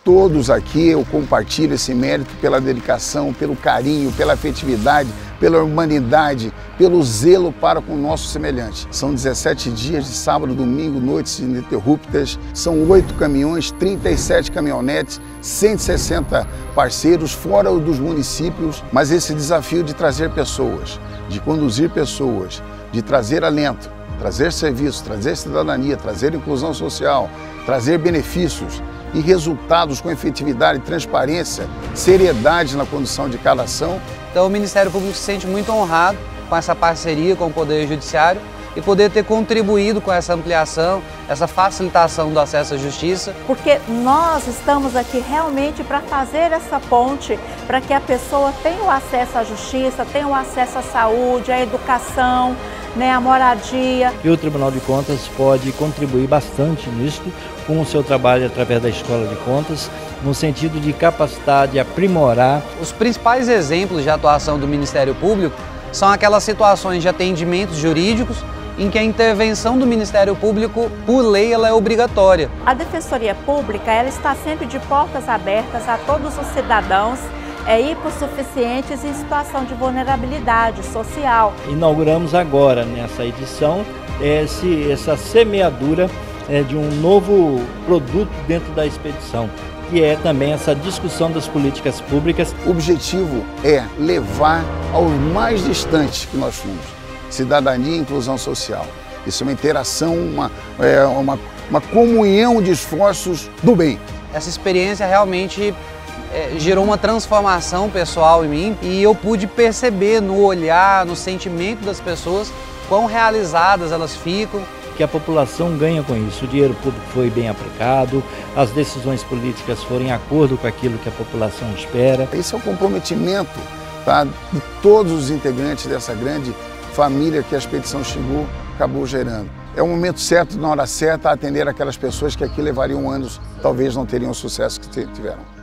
Todos aqui eu compartilho esse mérito pela dedicação, pelo carinho, pela afetividade, pela humanidade, pelo zelo para com o nosso semelhante. São 17 dias de sábado, domingo, noites ininterruptas, são 8 caminhões, 37 caminhonetes, 160 parceiros, fora dos municípios, mas esse desafio de trazer pessoas, de conduzir pessoas, de trazer alento, trazer serviço, trazer cidadania, trazer inclusão social, trazer benefícios e resultados com efetividade, transparência, seriedade na condução de cada ação. Então o Ministério Público se sente muito honrado com essa parceria com o Poder Judiciário e poder ter contribuído com essa ampliação, essa facilitação do acesso à justiça. Porque nós estamos aqui realmente para fazer essa ponte, para que a pessoa tenha o acesso à justiça, tenha o acesso à saúde, à educação, a moradia. E o Tribunal de Contas pode contribuir bastante nisso, com o seu trabalho através da Escola de Contas, no sentido de capacitar, de aprimorar. Os principais exemplos de atuação do Ministério Público são aquelas situações de atendimentos jurídicos em que a intervenção do Ministério Público, por lei, ela é obrigatória. A Defensoria Pública ela está sempre de portas abertas a todos os cidadãos hipossuficientes em situação de vulnerabilidade social. Inauguramos agora, nessa edição, essa semeadura de um novo produto dentro da expedição, que é também essa discussão das políticas públicas. O objetivo é levar ao mais distante que nós fomos, cidadania e inclusão social. Isso é uma interação, uma comunhão de esforços do bem. Essa experiência realmente gerou uma transformação pessoal em mim e eu pude perceber no olhar, no sentimento das pessoas, quão realizadas elas ficam. Que a população ganha com isso, o dinheiro público foi bem aplicado, as decisões políticas foram em acordo com aquilo que a população espera. Esse é o comprometimento, tá, de todos os integrantes dessa grande família que a expedição Xingu acabou gerando. É o momento certo, na hora certa, a atender aquelas pessoas que aqui levariam anos, talvez não teriam o sucesso que tiveram.